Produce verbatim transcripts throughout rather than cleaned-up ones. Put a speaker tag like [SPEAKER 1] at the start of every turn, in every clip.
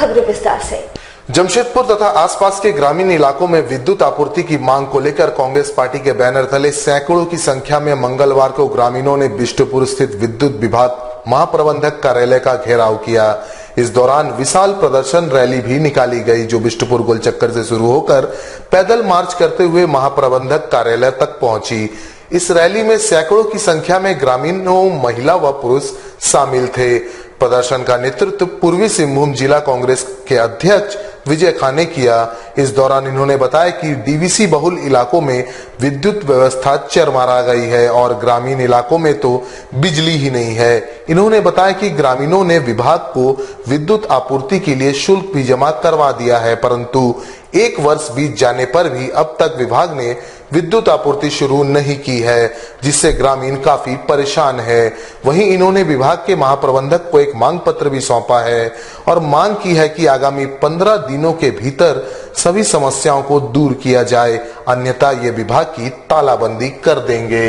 [SPEAKER 1] खबरें विस्तार से।
[SPEAKER 2] जमशेदपुर तथा आसपास के ग्रामीण इलाकों में विद्युत आपूर्ति की मांग को लेकर कांग्रेस पार्टी के बैनर तले सैकड़ों की संख्या में मंगलवार को ग्रामीणों ने बिष्टुपुर स्थित विद्युत विभाग महाप्रबंधक कार्यालय का घेराव किया। इस दौरान विशाल प्रदर्शन रैली भी निकाली गई, जो बिष्टुपुर गोल चक्कर से शुरू होकर पैदल मार्च करते हुए महाप्रबंधक कार्यालय तक पहुंची। इस रैली में सैकड़ों की संख्या में ग्रामीणों, महिला व पुरुष शामिल थे। प्रदर्शन का नेतृत्व पूर्वी सिंहभूम जिला कांग्रेस के अध्यक्ष विजय खान ने किया। इस दौरान इन्होंने बताया कि डीवीसी बहुल इलाकों में विद्युत व्यवस्था चरमरा गई है और ग्रामीण इलाकों में तो बिजली ही नहीं है। इन्होंने बताया कि ग्रामीणों ने विभाग को विद्युत आपूर्ति के लिए शुल्क भी जमा करवा दिया है, परंतु एक वर्ष बीत जाने पर भी अब तक विभाग ने विद्युत आपूर्ति शुरू नहीं की है, जिससे ग्रामीण काफी परेशान है। वहीं इन्होंने विभाग के महाप्रबंधक को एक मांग पत्र भी सौंपा है और मांग की है कि आगामी पंद्रह दिनों के भीतर सभी समस्याओं को दूर किया जाए, अन्यथा ये विभाग की तालाबंदी कर देंगे।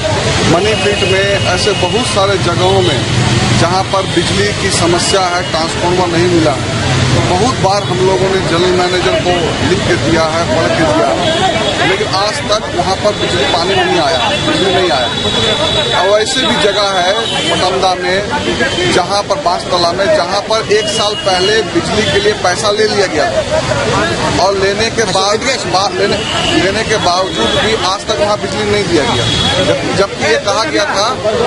[SPEAKER 3] मनीपीट में ऐसे बहुत सारे जगहों में जहां पर बिजली की समस्या है, ट्रांसफार्मर नहीं मिला है, तो बहुत बार हम लोगों ने जनरल मैनेजर को लिख के दिया है, पढ़ के दिया है, लेकिन आज तक वहां पर बिजली पानी नहीं आया, बिजली नहीं आया। और ऐसे भी जगह है पटमदा में, जहां पर बांसतला में, जहां पर एक साल पहले बिजली के लिए पैसा ले लिया गया था और लेने के बाद लेने, लेने के बावजूद भी आज तक वहां बिजली नहीं दिया गया, जब, जबकि ये कहा गया था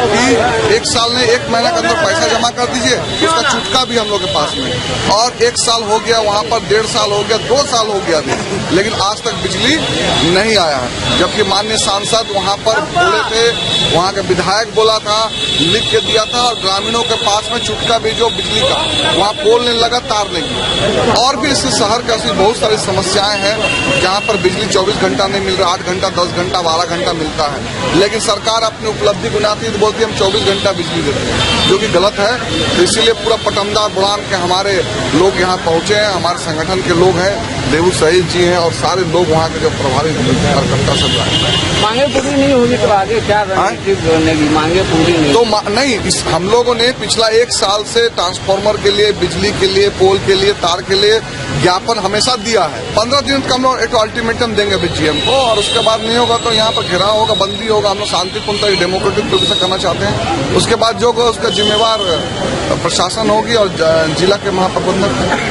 [SPEAKER 3] कि एक साल ने एक महीने के अंदर पैसा जमा कर दीजिए, उसका चुटका भी हम लोग के पास में। और एक साल हो गया, वहां पर डेढ़ साल हो गया, दो साल हो गया भी, लेकिन आज तक बिजली नहीं आया है। जबकि माननीय सांसद वहां पर बोले थे, वहां के विधायक बोला था, लिख के दिया था, और ग्रामीणों के पास में चुटका भी जो बिजली का वहां पोल नहीं लगा, तार नहीं। और भी इस शहर का ऐसी बहुत सारी समस्याएं हैं जहां पर बिजली चौबीस घंटा नहीं मिल रहा, आठ घंटा, दस घंटा, बारह घंटा मिलता है, लेकिन सरकार अपनी उपलब्धि बनाती है तो बोलती है हम चौबीस घंटा बिजली देते हैं, जो कि गलत है। तो इसीलिए पूरा पटमदा बुढ़ान के हमारे लोग यहाँ पहुंचे हैं, हमारे संगठन के लोग हैं, देवू शहीद जी हैं और सारे लोग वहाँ के जो प्रभारी कार्यकर्ता सब हैं।
[SPEAKER 4] मांगे पूरी नहीं होगी तो आगे क्या रणनीति बनेगी? मांगे पूरी नहीं
[SPEAKER 3] तो नहीं, इस हम लोगों ने पिछला एक साल से ट्रांसफार्मर के लिए, बिजली के लिए, पोल के लिए, तार के लिए ज्ञापन हमेशा दिया है। पंद्रह दिन का हम लोग एक अल्टीमेटम देंगे बीजीएम को, और उसके बाद नहीं होगा तो यहाँ पर घेराव होगा, बंदी होगा। हम लोग शांतिपूर्ण तरीके डेमोक्रेटिक तरीके से करना चाहते हैं। उसके बाद जो होगा उसका जिम्मेवार प्रशासन होगी और जिला के महाप्रबंधक।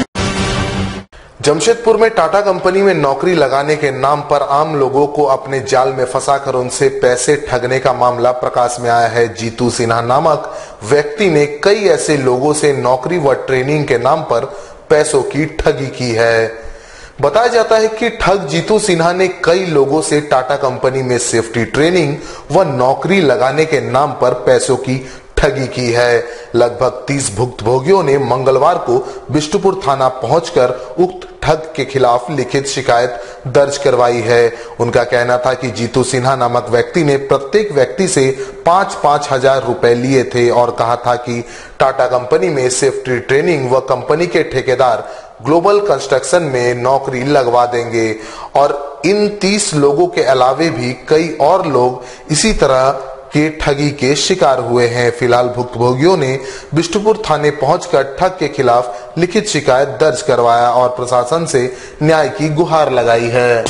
[SPEAKER 2] जमशेदपुर में टाटा कंपनी में नौकरी लगाने के नाम पर आम लोगों को अपने जाल में फंसाकर उनसे पैसे ठगने का मामला प्रकाश में आया है। जीतू सिन्हा नामक व्यक्ति ने कई ऐसे लोगों से नौकरी व ट्रेनिंग के नाम पर पैसों की ठगी की है। बताया जाता है कि ठग जीतू सिन्हा ने कई लोगों से टाटा कंपनी में सेफ्टी ट्रेनिंग व नौकरी लगाने के नाम पर पैसों की ठगी की है। लगभग तीस भुक्तभोगियों ने मंगलवार को बिष्टुपुर थाना पहुंचकर उक्त ठग के खिलाफ लिखित शिकायत दर्ज करवाई है। उनका कहना था कि जीतू सिन्हा नामक व्यक्ति ने प्रत्येक व्यक्ति से पांच पांच हजार रुपए लिए थे और कहा था कि टाटा कंपनी में सेफ्टी ट्रेनिंग व कंपनी के ठेकेदार ग्लोबल कंस्ट्रक्शन में नौकरी लगवा देंगे। और इन तीस लोगों के अलावे भी कई और लोग इसी तरह के ठगी के शिकार हुए हैं। फिलहाल भुक्तभोगियों ने बिष्टुपुर थाने पहुंचकर ठग के खिलाफ लिखित शिकायत दर्ज करवाया और प्रशासन से न्याय की गुहार लगाई है।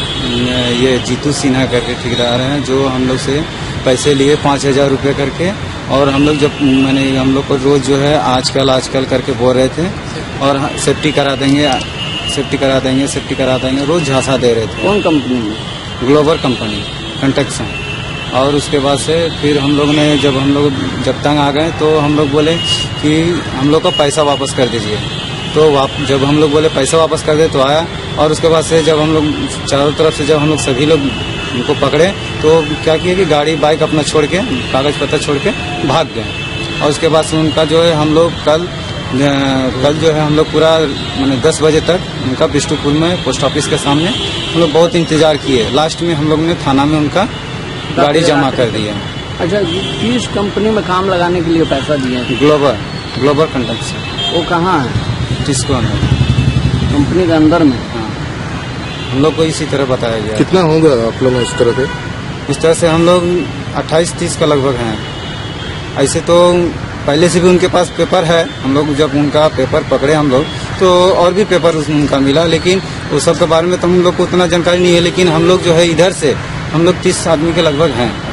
[SPEAKER 5] ये जीतू सिन्हा करके ठेकेदार हैं, जो हम लोग से पैसे लिए पाँच हजार रुपये करके, और हम लोग जब मैंने हम लोग को रोज जो है आजकल आजकल करके बोल रहे थे और सेफ्टी करा देंगे, सेफ्टी करा देंगे, सेफ्टी करा देंगे, रोज झांसा दे रहे थे।
[SPEAKER 4] कौन कंपनी में?
[SPEAKER 5] Global company construction. और उसके बाद से फिर हम लोग ने जब हम लोग जब तंग आ गए तो हम लोग बोले कि हम लोग का पैसा वापस कर दीजिए। तो वाप, जब हम लोग बोले पैसा वापस कर दे तो आया, और उसके बाद से जब हम लोग चारों तरफ से जब हम लोग सभी लोग उनको पकड़े तो क्या किया कि गाड़ी बाइक अपना छोड़ के, कागज पत्तर छोड़ के भाग गए। और उसके बाद से उनका जो है हम लोग कल कल जो है हम लोग पूरा मैंने दस बजे तक उनका बिष्टुपुर में पोस्ट ऑफिस के सामने हम लोग बहुत इंतजार किए। लास्ट में हम लोग ने थाना में उनका गाड़ी जमा कर दिया।
[SPEAKER 4] अच्छा, किस कंपनी में काम लगाने के लिए पैसा दिए?
[SPEAKER 5] Global global construction.
[SPEAKER 4] वो कहाँ है?
[SPEAKER 5] किसको अंदर?
[SPEAKER 4] कंपनी के अंदर में।
[SPEAKER 5] हाँ, हम लोग को इसी तरह बताया गया।
[SPEAKER 2] कितना होगा आप लोग इस तरह से?
[SPEAKER 5] इस तरह से हम लोग अट्ठाईस तीस का लगभग हैं। ऐसे तो पहले से भी उनके पास पेपर है, हम लोग जब उनका पेपर पकड़े हम लोग तो और भी पेपर उनका मिला, लेकिन उस सब के बारे में तो हम लोग को उतना जानकारी नहीं है। लेकिन हम लोग जो है इधर से हम लोग तीस आदमी के लगभग हैं